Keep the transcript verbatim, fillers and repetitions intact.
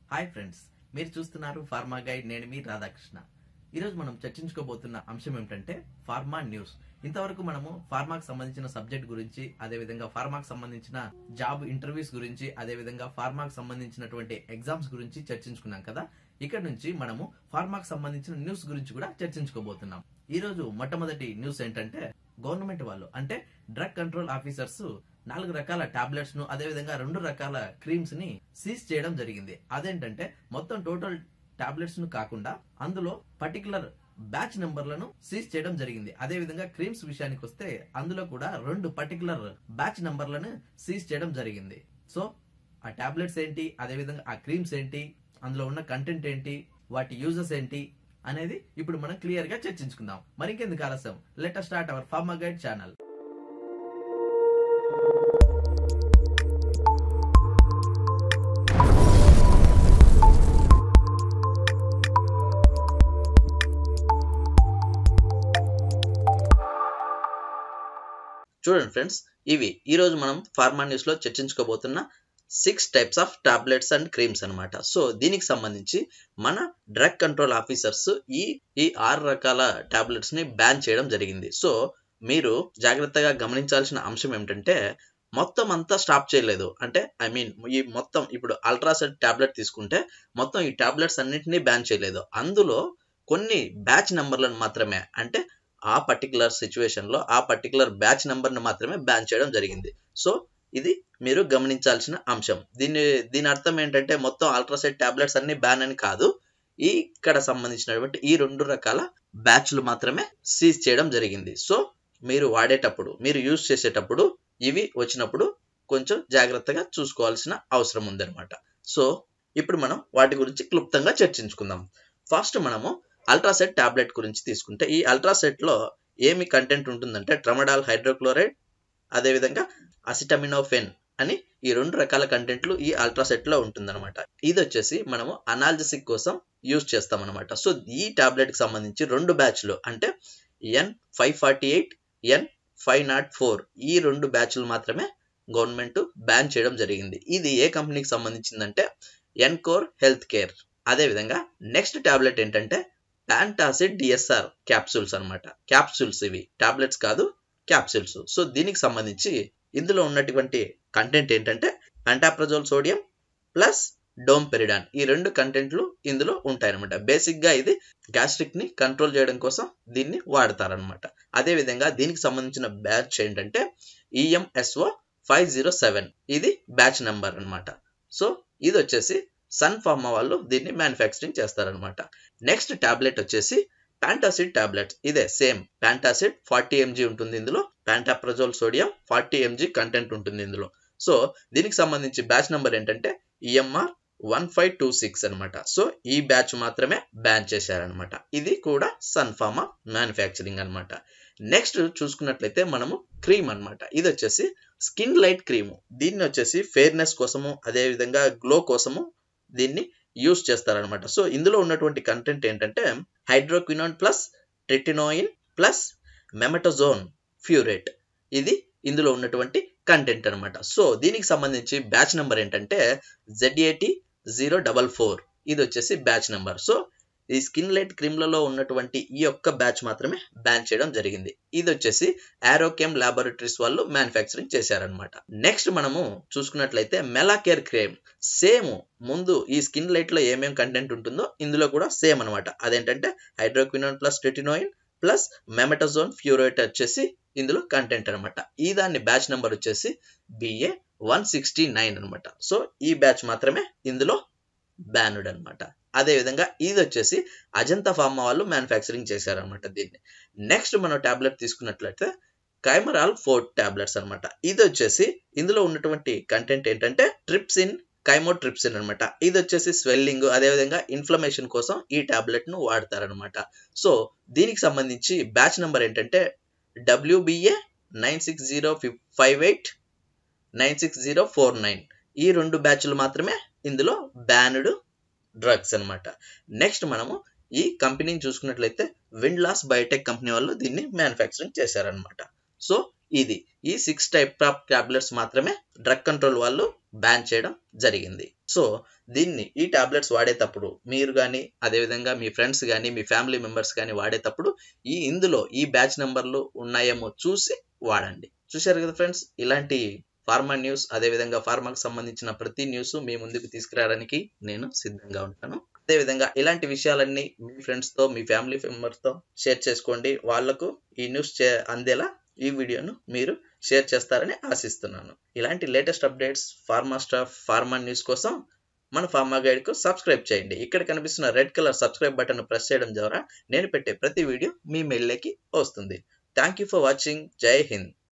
Hi friends, మీరు చూస్తున్నారు pharma guide. నేను మీ రాధాకృష్ణ. ఈరోజు మనం చర్చించుకోబోతున్న అంశం ఏమిటంటే ఫార్మా న్యూస్. ఇంతవరకు మనము ఫార్మాకు సంబంధించిన సబ్జెక్ట్ గురించి, అదేవిధంగా ఫార్మాకు సంబంధించిన జాబ్ ఇంటర్వ్యూస్ గురించి, అదేవిధంగా ఫార్మాకు సంబంధించినటువంటి ఎగ్జామ్స్ గురించి చర్చించుకున్నాం కదా. ఇక్కడ నుంచి మనము ఫార్మాకు సంబంధించిన న్యూస్ గురించి కూడా చర్చించుకోబోతున్నాం. ఈ రోజు మొట్టమొదటి న్యూస్ ఏంటంటే, గవర్నమెంట్ వాళ్ళు అంటే డ్రగ్ కంట్రోల్ ఆఫీసర్స్ నాలుగు రకాల టాబ్లెట్స్ ను, అదేవిధంగా రెండు రకాల క్రీమ్స్ ని సీజ్ చేయడం జరిగింది. అదేంటంటే మొత్తం టోటల్ టాబ్లెట్స్ ను కాకుండా అందులో పర్టికులర్ బ్యాచ్ నెంబర్లను సీజ్ చేయడం జరిగింది. అదే విధంగా క్రీమ్స్ విషయానికి వస్తే అందులో కూడా రెండు పర్టికులర్ బ్యాచ్ నెంబర్లను సీజ్ చేయడం జరిగింది. సో ఆ టాబ్లెట్స్ ఏంటి, అదేవిధంగా ఆ క్రీమ్స్ ఏంటి, అందులో ఉన్న కంటెంట్ ఏంటి, వాటి యూజెస్ ఏంటి అనేది ఇప్పుడు మనం క్లియర్ గా చర్చించుకుందాం. మరింకెందుకు ఆలస్యం, let us start our pharma guide channel. చూడండి ఫ్రెండ్స్, ఇవి ఈ రోజు మనం ఫార్మా న్యూస్ లో చర్చించుకోబోతున్న six types of tablets and creams అన్నమాట. సో దీనికి సంబంధించి మన డ్రగ్ కంట్రోల్ ఆఫీసర్స్ ఈ ఈ ఆరు రకాల టాబ్లెట్స్ ని బ్యాన్ చేయడం జరిగింది. సో మీరు జాగ్రత్తగా గమనించాల్సిన అంశం ఏమిటంటే, మొత్తం అంతా స్టాప్ చేయలేదు. అంటే ఐ మీన్ ఈ మొత్తం ఇప్పుడు అల్ట్రాసెట్ టాబ్లెట్ తీసుకుంటే మొత్తం ఈ టాబ్లెట్స్ అన్నిటినీ బ్యాన్ చేయలేదు. అందులో కొన్ని బ్యాచ్ నెంబర్లను మాత్రమే, అంటే ఆ పర్టికులర్ సిచ్యువేషన్ లో ఆ పర్టికులర్ బ్యాచ్ నెంబర్ ను మాత్రమే బ్యాన్ చేయడం జరిగింది. సో ఇది మీరు గమనించాల్సిన అంశం. దీని దీని అర్థం ఏంటంటే, మొత్తం అల్ట్రాసెట్ టాబ్లెట్స్ అన్ని బ్యాన్ అని కాదు. ఈ ఇక్కడ సంబంధించినటువంటి ఈ రెండు రకాల బ్యాచ్లు మాత్రమే సీజ్ చేయడం జరిగింది. సో మీరు వాడేటప్పుడు, మీరు యూజ్ చేసేటప్పుడు ఇవి వచ్చినప్పుడు కొంచెం జాగ్రత్తగా చూసుకోవాల్సిన అవసరం ఉందన్నమాట. సో ఇప్పుడు మనం వాటి గురించి క్లుప్తంగా చర్చించుకుందాం. ఫస్ట్ మనము అల్ట్రాసెట్ టాబ్లెట్ గురించి తీసుకుంటే, ఈ అల్ట్రాసెట్ లో ఏమి కంటెంట్ ఉంటుందంటే ట్రమడాల్ హైడ్రోక్లోరైడ్, అదేవిధంగా అసిటమినోఫెన్ అని ఈ రెండు రకాల కంటెంట్లు ఈ అల్ట్రాసెట్ లో ఉంటుందన్నమాట. ఇది వచ్చేసి మనము అనాల్జసిక్ కోసం యూజ్ చేస్తాం అనమాట. సో ఈ టాబ్లెట్ కి సంబంధించి రెండు బ్యాచ్లు అంటే N five forty eight N five nought four ఈ రెండు బ్యాచ్లు మాత్రమే గవర్నమెంట్ బ్యాన్ చేయడం జరిగింది. ఇది ఏ కంపెనీకి సంబంధించిందంటే ఎన్కోర్ హెల్త్ కేర్. అదేవిధంగా నెక్స్ట్ టాబ్లెట్ ఏంటంటే ప్యాంటాసిడ్ డిఎస్ఆర్ క్యాప్సూల్స్ అనమాట. క్యాప్సూల్స్, ఇవి టాబ్లెట్స్ కాదు, క్యాప్సూల్స్. సో దీనికి సంబంధించి ఇందులో ఉన్నటువంటి కంటెంట్ ఏంటంటే పెంటాప్రజోల్ సోడియం ప్లస్ డోంపెరిడాన్, ఈ రెండు కంటెంట్లు ఇందులో ఉంటాయన్నమాట. బేసిక్ గా ఇది గ్యాస్ట్రిక్ ని కంట్రోల్ చేయడం కోసం దీన్ని వాడతారనమాట. అదే విధంగా దీనికి సంబంధించిన బ్యాచ్ ఏంటంటే ఈఎంఎస్ఓ ఫైవ్ జీరో సెవెన్, ఇది బ్యాచ్ నెంబర్ అనమాట. సో ఇది వచ్చేసి సన్ ఫార్మా వాళ్ళు దీన్ని మ్యానుఫ్యాక్చరింగ్ చేస్తారనమాట. నెక్స్ట్ టాబ్లెట్ వచ్చేసి ప్యాంటాసిడ్ టాబ్లెట్స్. ఇదే సేమ్ ప్యాంటాసిడ్ ఫార్టీ ఎంజీ ఉంటుంది ఇందులో, pantoprazole sodium forty mg content ఉంటుంది ఇందులో. సో దీనికి సంబంధించి బ్యాచ్ నెంబర్ ఏంటంటే EMR one five two six అనమాట. సో ఈ బ్యాచ్ మాత్రమే బ్యాన్ చేశారనమాట. ఇది కూడా సన్ ఫార్మా మ్యానుఫ్యాక్చరింగ్ అనమాట. నెక్స్ట్ చూసుకున్నట్లయితే మనము క్రీమ్ అనమాట. ఇది వచ్చేసి స్కిన్ లైట్ క్రీము. దీన్ని వచ్చేసి ఫెయిర్నెస్ కోసము, అదే విధంగా గ్లో కోసము దీన్ని యూజ్ చేస్తారనమాట. సో ఇందులో ఉన్నటువంటి కంటెంట్ ఏంటంటే hydroquinone plus tretinoin plus mometasone furoate, ఇది ఇందులో ఉన్నటువంటి కంటెంట్ అనమాట. సో దీనికి సంబంధించి బ్యాచ్ నెంబర్ ఏంటంటే జెడ్ఏటి జీరో డబల్ ఫోర్, ఇది వచ్చేసి బ్యాచ్ నెంబర్. సో ఈ స్కిన్ లైట్ క్రీమ్లలో ఉన్నటువంటి ఈ ఒక్క బ్యాచ్ మాత్రమే బ్యాన్ చేయడం జరిగింది. ఇది వచ్చేసి ఆరోకెమ్ లాబొరేటరీస్ వాళ్ళు మ్యానుఫ్యాక్చరింగ్ చేశారనమాట. నెక్స్ట్ మనము చూసుకున్నట్లయితే మెలాకేర్ క్రీమ్. సేమ్ ముందు ఈ స్కిన్ లైట్ లో ఏమేం కంటెంట్ ఉంటుందో ఇందులో కూడా సేమ్ అనమాట. అదేంటంటే hydroquinone plus tretinoin plus mometasone furoate వచ్చేసి ఇందులో కంటెంట్ అనమాట. ఈ దాని బ్యాచ్ నెంబర్ వచ్చేసి బిఏ వన్ సిక్స్టీ నైన్ అనమాట. సో ఈ బ్యాచ్ మాత్రమే ఇందులో బ్యానుడ్ అనమాట. అదే విధంగా ఇది వచ్చేసి అజంతా ఫార్మా వాళ్ళు మ్యానుఫ్యాక్చరింగ్ చేశారనమాట దీన్ని. నెక్స్ట్ మనం టాబ్లెట్ తీసుకున్నట్లయితే కైమరాల్ ఫోర్ టాబ్లెట్స్ అనమాట. ఇది వచ్చేసి ఇందులో ఉన్నటువంటి కంటెంట్ ఏంటంటే ట్రిప్సిన్, కైమోట్రిప్సిన్ అనమాట. ఇది వచ్చేసి స్వెల్లింగ్, అదేవిధంగా ఇన్ఫ్లమేషన్ కోసం ఈ టాబ్లెట్ ను వాడతారనమాట. సో దీనికి సంబంధించి బ్యాచ్ నెంబర్ ఏంటంటే WBA nine six zero five eight nine six zero four nine, ఈ రెండు బ్యాచ్లు మాత్రమే ఇందులో బ్యానుడ్ డ్రగ్స్ అనమాట. నెక్స్ట్ మనము ఈ కంపెనీని చూసుకున్నట్లయితే విండ్లాస్ బయోటెక్ కంపెనీ వాళ్ళు దీన్ని మ్యానుఫ్యాక్చరింగ్ చేశారనమాట. సో ఇది ఈ సిక్స్ టైప్ ఆఫ్ టాబ్లెట్స్ మాత్రమే డ్రగ్ కంట్రోల్ వాళ్ళు బ్యాన్ చేయడం జరిగింది. సో దీన్ని ఈ టాబ్లెట్స్ వాడేటప్పుడు మీరు కానీ అదేవిధంగా మీ ఫ్రెండ్స్ కానీ మీ ఫ్యామిలీ మెంబర్స్ కానీ వాడేటప్పుడు ఈ ఇందులో ఈ బ్యాచ్ నెంబర్లు ఉన్నాయేమో చూసి వాడండి. చూశారు కదా ఫ్రెండ్స్, ఇలాంటి ఫార్మా న్యూస్ అదేవిధంగా ఫార్మాకు సంబంధించిన ప్రతి న్యూస్ మీ ముందుకు తీసుకురావడానికి నేను సిద్ధంగా ఉంటాను. అదేవిధంగా ఇలాంటి విషయాలన్నీ మీ ఫ్రెండ్స్తో మీ ఫ్యామిలీ మెంబర్స్తో షేర్ చేసుకోండి. వాళ్లకు ఈ న్యూస్ అందేలా ఈ వీడియోను మీరు షేర్ చేస్తారని ఆశిస్తున్నాను. ఇలాంటి latest updates pharma staff pharma news కోసం మన ఫార్మా గైడ్కు సబ్స్క్రైబ్ చేయండి. ఇక్కడ కనిపిస్తున్న red colour subscribe button press చేయడం ద్వారా నేను పెట్టే ప్రతి వీడియో మీ మెయిల్లోకి వస్తుంది. Thank you for watching. జై హింద్.